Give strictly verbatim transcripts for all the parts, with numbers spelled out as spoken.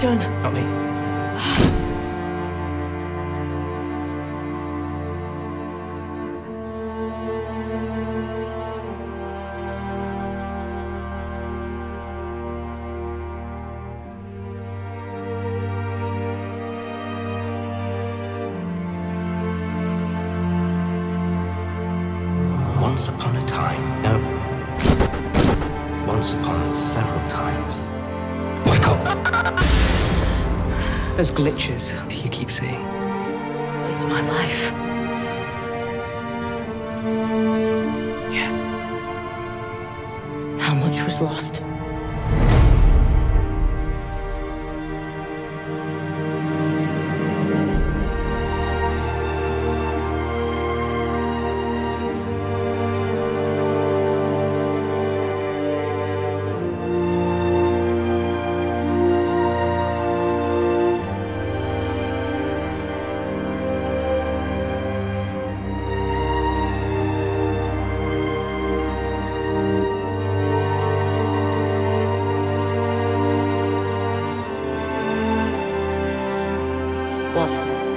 done? Not me. Once upon a time. No. Once upon several times. Wake up! Those glitches you keep seeing. It's my life. Yeah. How much was lost? What?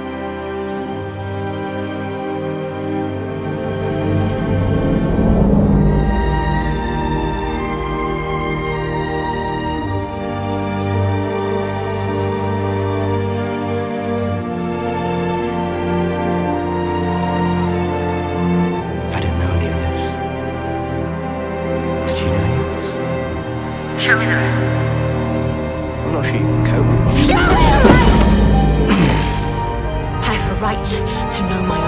I didn't know any of this. Did you know any of this? Show me the rest. I'm not sure you can cope. Show me the rest! I have a right to know my